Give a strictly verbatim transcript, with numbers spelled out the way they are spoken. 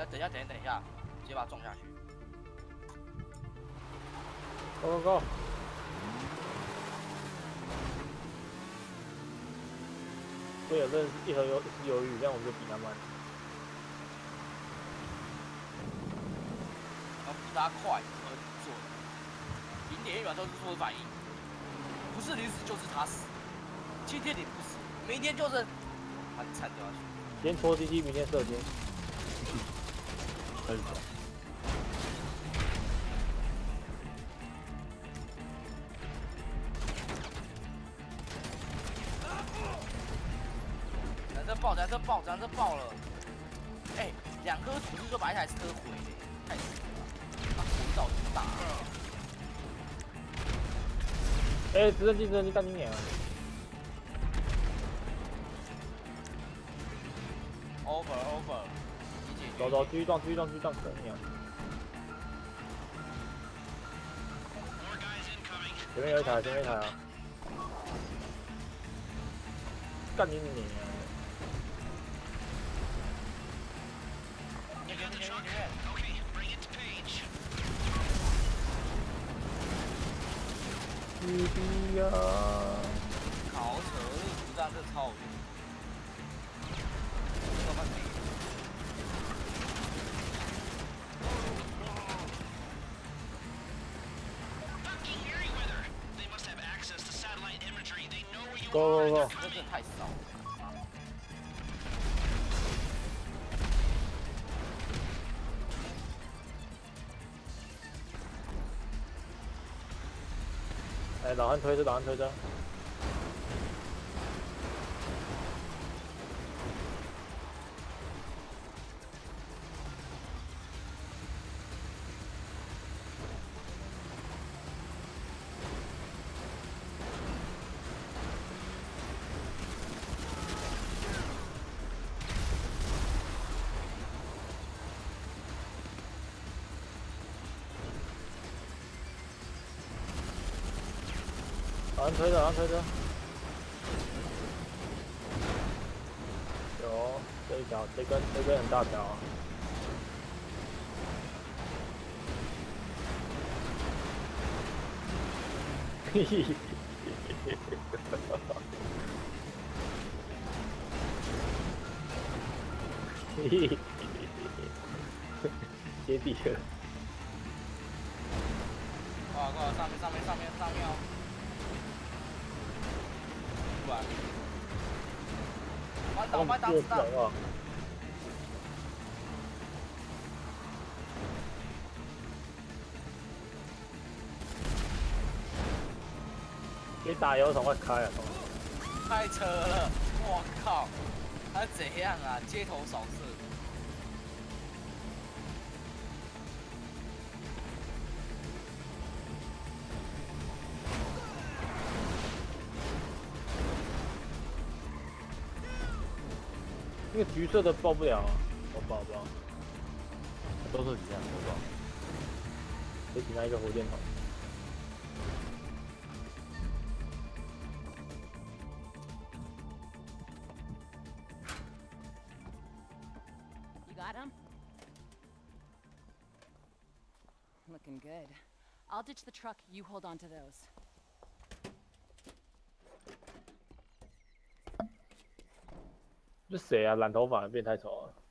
等等一下，等一下，等一下，直接把它撞下去。 Go go go！所以有阵一盒犹是犹豫，这样我们就比他慢。 要比他快而做，零点一秒都是说反应，不是你死就是他死。今天你不死，明天就是把你铲掉下去。 今天拖 C T， 明天射精。 开始走。 咱这爆，咱这爆，咱这爆了！哎、欸，两颗土是就把一台车毁了，太死了！把火早就打了。 哎、欸，直升机，直升机干你娘！ over over， 走走，继续撞，继续撞，继续撞，干你娘！前面有一台，前面有一台啊！干你娘！ 前面前面前面 Okay, bring it to Page. 弟弟呀！ 好扯，这个子弹这超好用。这个慢点。 Fucking Merryweather! They must have access to satellite imagery. They know where you Go, are. go, go. 这真的太少了。 哎，老汉推着，老汉推着。老汉推着，老汉推着。有这一条，这根这根很大条、啊。嘿嘿嘿嘿嘿嘿嘿嘿，接地了。 快快，上面上面上面上面哦！ 把导把打子弹！ 你打油桶快开啊！ 太扯了！我靠，他怎样啊？街头扫射！ 那个橘色的爆不了啊，我爆不了。 都是几样，都爆。 得请他一个火箭筒。 You got him? Looking good. I'll ditch the truck, you hold on to those. 这谁啊？染头发的变态丑啊！